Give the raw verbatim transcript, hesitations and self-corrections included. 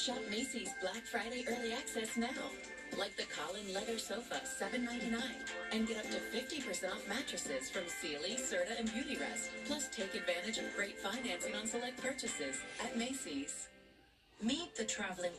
Shop Macy's Black Friday Early Access now. Like the Collyn leather sofa, seven ninety-nine, and get up to fifty percent off mattresses from Sealy, Serta, and Beautyrest. Plus, take advantage of great financing on select purchases at Macy's. Meet the traveling